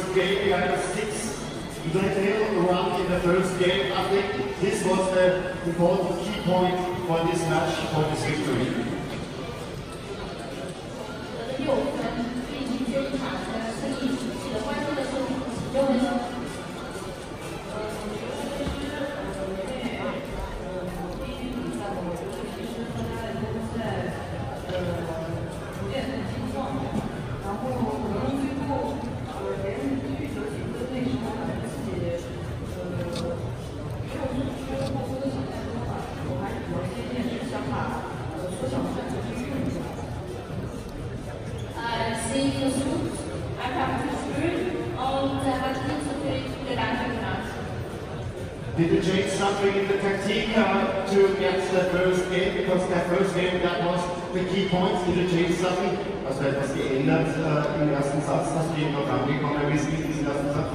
first game. We had a 6-0 run in the first game. I think this was the important key point for this match, for this victory. Did you change something in the tactique to get the first game? Because that first game, that was the key points. Did you change something? Hast du etwas geändert im ersten Satz? Hast du noch angekommen bist in diesem ersten Satz?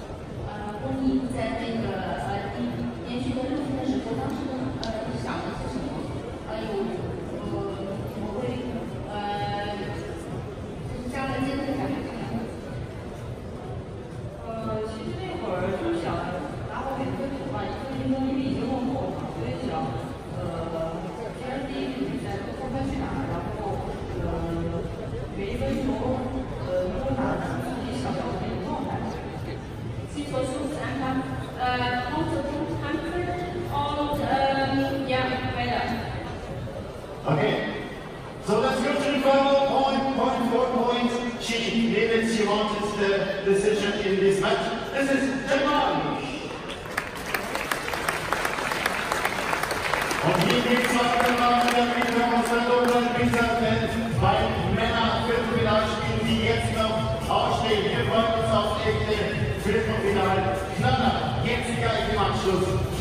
Okay, so let's go to the final point, 4 points. She wanted the decision in this match. This is CHEN Meng. Und hier geht es weiter mit der Mitte aus der Doppel bei Männer-Viertelfinalspielen, die jetzt noch ausstehen. Wir freuen uns auf echte Viertelfinal-Knaller. Jetzt gleich im Anschluss.